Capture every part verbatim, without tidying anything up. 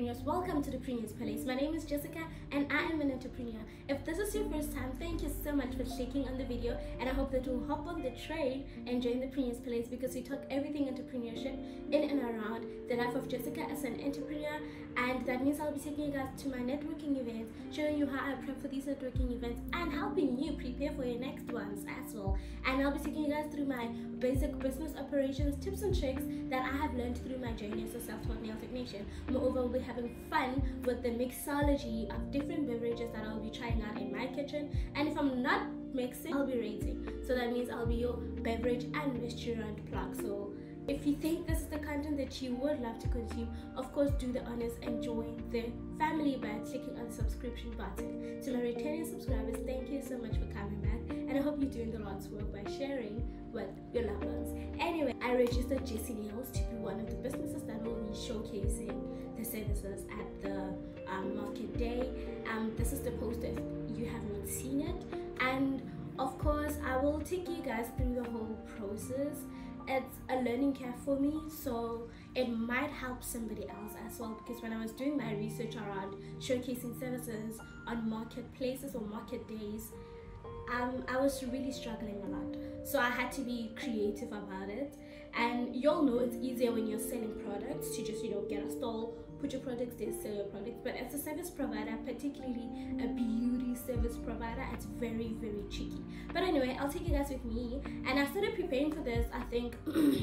entrepreneurs, welcome to the Premier's Palace. My name is Jessica and I am an entrepreneur. If this is your first time, thank you so much for clicking on the video, and I hope that you'll hop on the train and join the Premier's Palace, because we talk everything entrepreneurship in and around the life of Jessica as an entrepreneur. And that means I'll be taking you guys to my networking events, showing you how I prep for these networking events and helping you prepare for your next ones as well. And I'll be taking you guys through my basic business operations tips and tricks that I have learned through my journey as a self-taught nail technician. Moreover, we'll be having fun with the mixology of different beverages that I'll be trying out in my kitchen. And if I'm not mixing, I'll be rating. So that means I'll be your beverage and restaurant plug. So if you think this is the content that you would love to consume, of course do the honors and join the family by clicking on the subscription button. To my returning subscribers, thank you so much for coming back, and I hope you're doing the Lord's work by sharing with your loved ones. Anyway, I registered Jessie Nails to be one of the businesses that will be showcasing the services at the um, market day. Um, this is the poster if you have not seen it, and of course I will take you guys through the whole process. It's a learning curve for me, so it might help somebody else as well, because when I was doing my research around showcasing services on marketplaces or market days, um, I was really struggling a lot. So I had to be creative about it. And you'll know it's easier when you're selling products to just, you know, get a stall, put your products there, sell your products. But as a service provider, particularly a beauty service provider, it's very, very tricky. But anyway, I'll take you guys with me. And I started preparing for this, I think,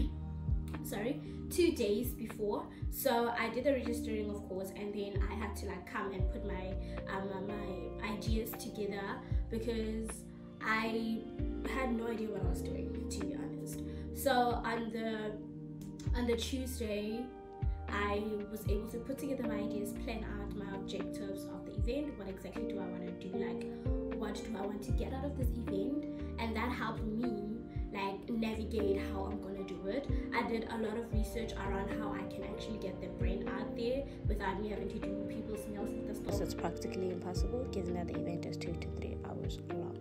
sorry, two days before. So I did the registering, of course, and then I had to like come and put my um, my ideas together, because I had no idea what I was doing, to be honest. So on the on the Tuesday, I was able to put together my ideas, plan out my objectives of the event. What exactly do I want to do? Like, what do I want to get out of this event? And that helped me like navigate how I'm gonna do it. I did a lot of research around how I can actually get the brand out there without me having to do people's nails at the store. So it's practically impossible, given that the event is two to three hours long.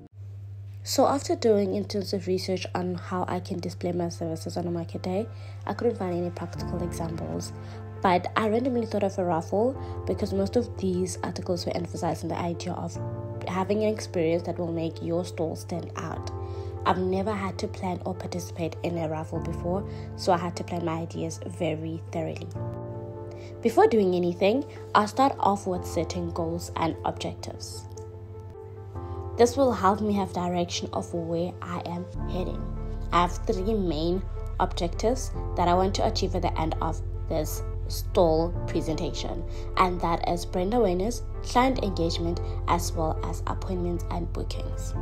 So after doing intensive research on how I can display my services on a market day, I couldn't find any practical examples. But I randomly thought of a raffle, because most of these articles were emphasizing the idea of having an experience that will make your stall stand out. I've never had to plan or participate in a raffle before, so I had to plan my ideas very thoroughly. Before doing anything, I'll start off with setting goals and objectives. This will help me have direction of where I am heading. I have three main objectives that I want to achieve at the end of this stall presentation, and that is brand awareness, client engagement, as well as appointments and bookings.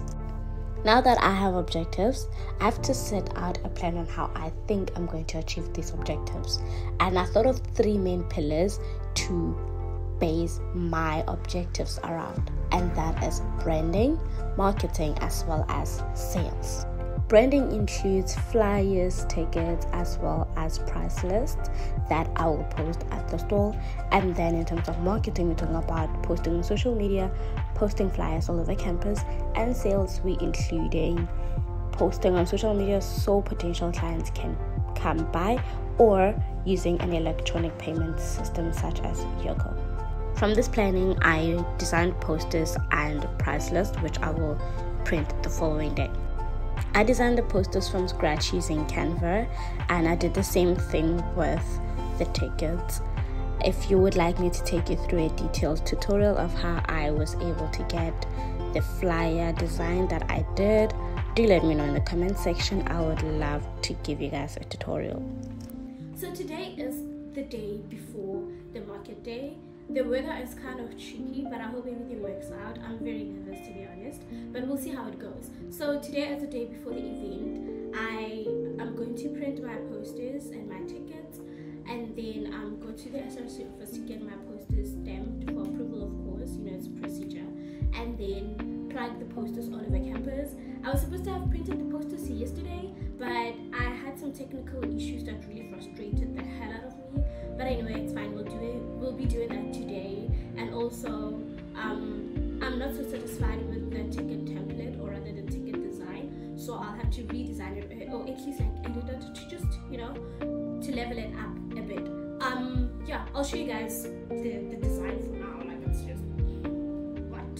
Now that I have objectives, I have to set out a plan on how I think I'm going to achieve these objectives. And I thought of three main pillars to base my objectives around, and that is branding, marketing, as well as sales. Branding includes flyers, tickets, as well as price lists that I will post at the stall. And then in terms of marketing, we're talking about posting on social media, posting flyers all over campus, and sales, we including posting on social media so potential clients can come by, or using an electronic payment system such as Yoko. From this planning, I designed posters and price lists, which I will print the following day. I designed the posters from scratch using Canva, and I did the same thing with the tickets. If you would like me to take you through a detailed tutorial of how I was able to get the flyer design that I did, do let me know in the comment section. I would love to give you guys a tutorial. So today is the day before the market day. The weather is kind of tricky, but I hope everything works out. I'm very nervous, to be honest, but we'll see how it goes. So today is the day before the event. I am going to print my posters and my tickets, and then I'm going to the S R C office to get my posters stamped for approval, of course, you know, it's procedure, and then plug the posters all over campus. I was supposed to have printed the posters yesterday, but I had some technical issues that really frustrated the hell out of me. But anyway, it's fine, we'll do it. We'll be doing that today. And also, um, I'm not so satisfied with the ticket template, or rather the ticket design. So I'll have to redesign it, or at least like edit it to just, you know, to level it up a bit. Um, yeah. yeah, I'll show you guys the, the design for now. Like, it's just what.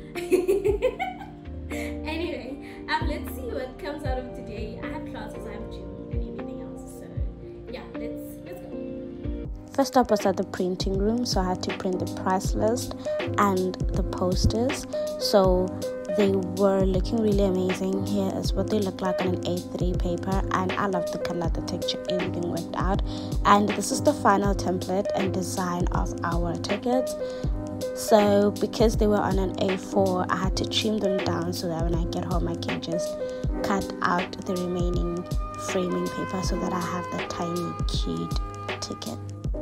Anyway, um, let's see what comes out of today. I have classes, I have gym and everything else. So yeah, let's let's go. First up was at the printing room, so I had to print the price list and the posters. So they were looking really amazing. Here is what they look like on an A three paper, and I love the color, the texture, everything worked out. And this is the final template and design of our tickets. So because they were on an A four, I had to trim them down so that when I get home I can just cut out the remaining framing paper so that I have the tiny cute ticket.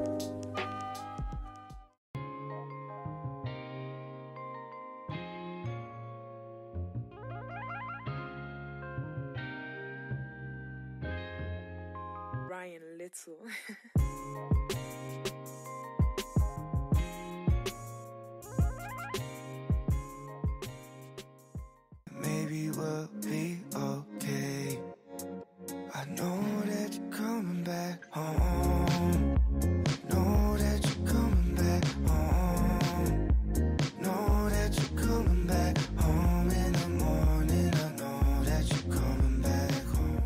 Ryan Little. Maybe we'll be okay. I know that you're coming back home. Know that you're coming back home. Know that you're coming back home in the morning. I know that you're coming back home.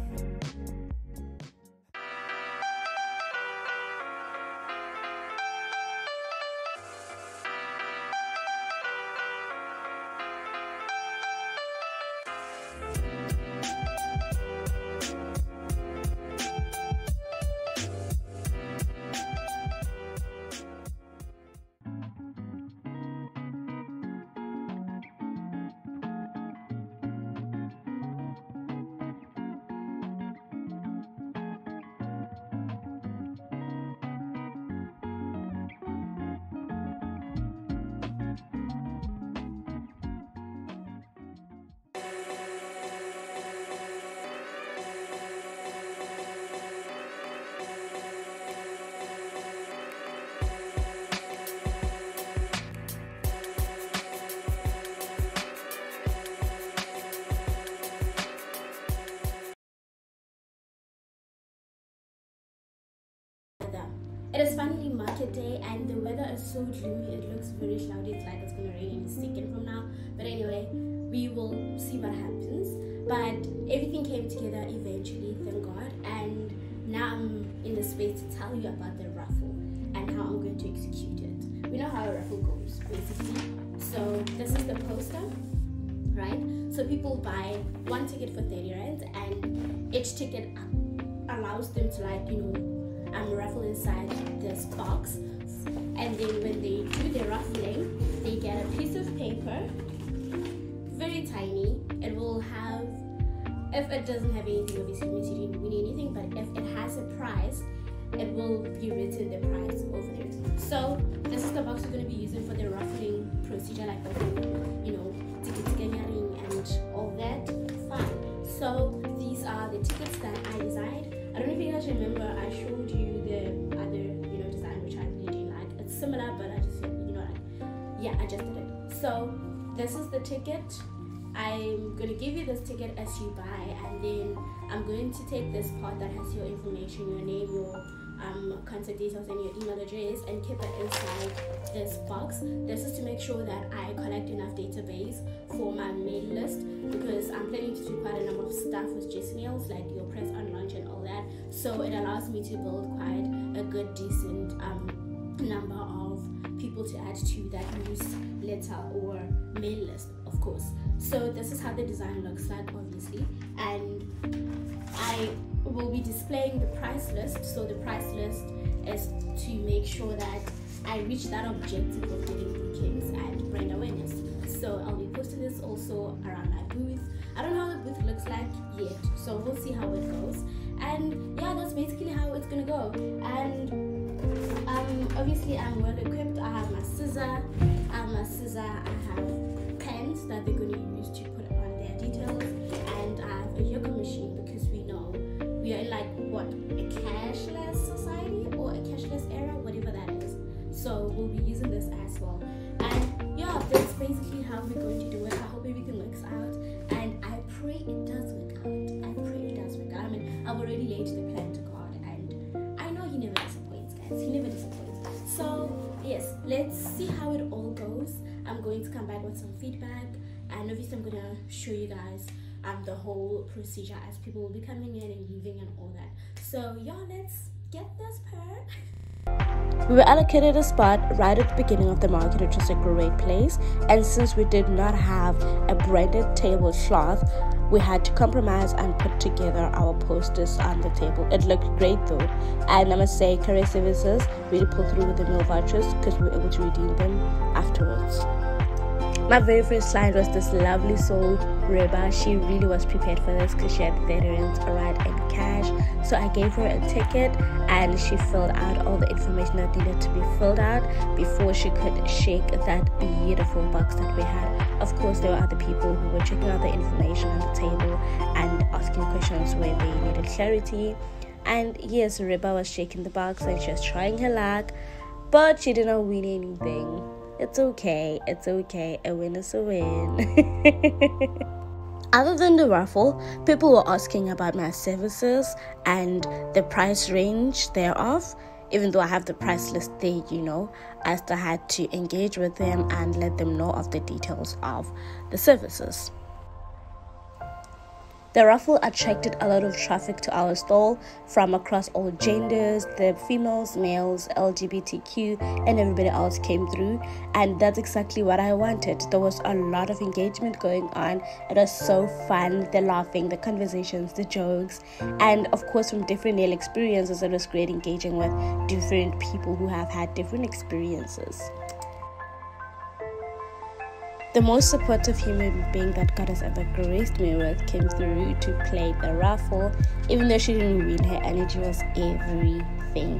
It is finally market day and the weather is so gloomy. It looks very cloudy. It's like it's gonna rain in a second from now. But anyway, we will see what happens. But everything came together eventually, thank God. And now I'm in the space to tell you about the raffle and how I'm going to execute it. We know how a raffle goes, basically. So this is the poster, right? So people buy one ticket for thirty rand, and each ticket allows them to, like, you know, um, raffle inside this box. And then when they do the raffling, they get a piece of paper, very tiny. It will have, if it doesn't have anything, obviously means you didn't win anything, but if it has a prize, it will be written the prize over there. So this is the box we're going to be using for the raffling procedure, like the whole, you know, ticket scanning and all that fun. So these are the tickets that I designed. I don't know if you guys remember, I showed you the other, you know, design which I really didn't like. It's similar, but I just, you know, like, yeah, I just did it. So this is the ticket. I'm going to give you this ticket as you buy, and then I'm going to take this part that has your information, your name, your um, contact details, and your email address, and keep it inside this box. This is to make sure that I collect enough database for my mail list, because I'm planning to do quite a number of stuff with Just Nails, like your press on launch and all that. So it allows me to build quite a good, decent um, number of people to add to that newsletter or mail list, of course. So this is how the design looks like, obviously, and I will be displaying the price list. So the price list is to make sure that I reach that objective of getting bookings and brand awareness. So I'll be posting this also around my booth. I don't know how the booth looks like yet, so we'll see how it goes. And yeah, that's basically how it's gonna go. And um, obviously I'm well equipped. I have my scissor, I have my scissor, I have pens that they're going to use to put on their details, and I have a yoga machine, because we know we are in, like, what, a cashless society or a cashless era, whatever that is. So we'll be using this as well. And yeah, that's basically how we're going to do it. I hope everything works out, and I pray it does work out. I pray it does work out. I mean, I've already laid the plan to God, and I know He never disappoints, guys. He never disappoints. with some feedback, and obviously I'm gonna show you guys um the whole procedure as people will be coming in and leaving and all that. So yeah, let's get this part. We were allocated a spot right at the beginning of the market, which was a great place, and since we did not have a branded tablecloth, we had to compromise and put together our posters on the table. It looked great though, and I must say Career Services really pulled through with the meal vouchers because we were able to redeem them afterwards. My very first client was this lovely soul, Reba. She really was prepared for this because she had thirty rands right in cash. So I gave her a ticket and she filled out all the information that needed to be filled out before she could shake that beautiful box that we had. Of course, there were other people who were checking out the information on the table and asking questions where they needed clarity. And yes, Reba was shaking the box and she was trying her luck, but she didn't win anything. It's okay, it's okay, a win is a win. Other than the raffle, people were asking about my services and the price range thereof. Even though I have the price list there, you know, I still had to engage with them and let them know of the details of the services. The raffle attracted a lot of traffic to our stall from across all genders. The females, males, L G B T Q, and everybody else came through, and that's exactly what I wanted. There was a lot of engagement going on. It was so fun, the laughing, the conversations, the jokes, and of course from different nail experiences, it was great engaging with different people who have had different experiences. The most supportive human being that God has ever graced me with came through to play the raffle. Even though she didn't win, her energy was everything.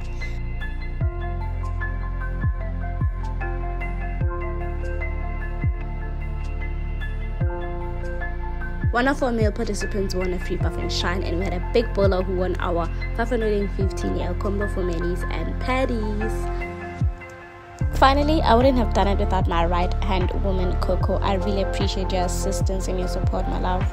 One of our male participants won a free puff and shine, and we had a big bowler who won our five hundred fifteen nail combo for manis and patties. Finally, I wouldn't have done it without my right-hand woman, Coco. I really appreciate your assistance and your support, my love.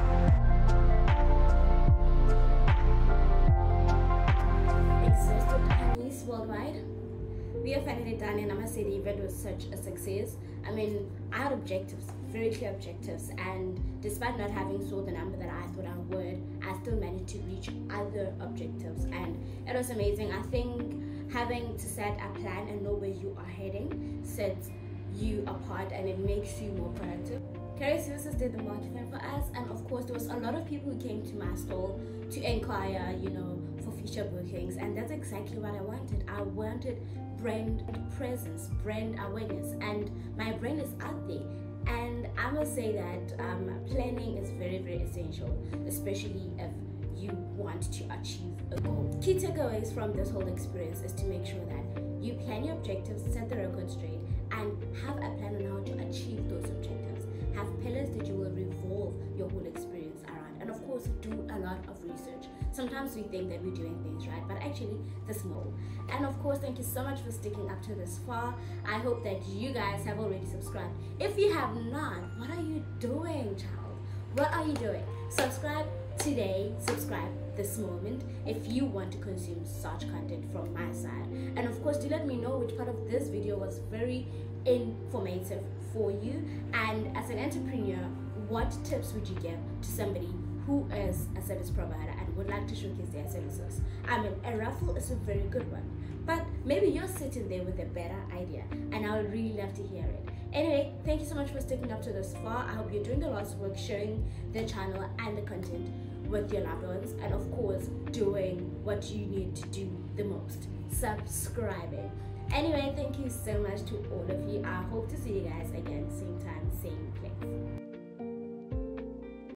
Exhausted honeys worldwide. We are finally done, and I must say the event was such a success. I mean, I had objectives, very clear objectives, and despite not having sold the number that I thought I would, I still managed to reach other objectives, and it was amazing. I think having to set a plan and know where you are heading sets you apart, and it makes you more productive. Career Services did the marketing for us, and of course there was a lot of people who came to my stall to inquire, you know, for future bookings, and that's exactly what I wanted. I wanted brand presence, brand awareness, and my brand is out there. And I must say that um, planning is very, very essential, especially if you want to achieve a goal. Key takeaways from this whole experience is to make sure that you plan your objectives, set the record straight, and have a plan on how to achieve those objectives. Have pillars that you will revolve your whole experience around, and of course do a lot of research. Sometimes we think that we're doing things right, but actually this more. And of course, thank you so much for sticking up to this far. I hope that you guys have already subscribed. If you have not, what are you doing, child? What are you doing? Subscribe today, subscribe this moment if you want to consume such content from my side. And of course, do let me know which part of this video was very informative for you, and as an entrepreneur, what tips would you give to somebody who is a service provider and would like to showcase their services? I mean, a raffle is a very good one, but maybe you're sitting there with a better idea, and I would really love to hear it. Anyway, thank you so much for sticking up to this far. I hope you're doing the Lord's work, sharing the channel and the content with your loved ones, and of course doing what you need to do the most, subscribing. Anyway, thank you so much to all of you. I hope to see you guys again, same time, same place.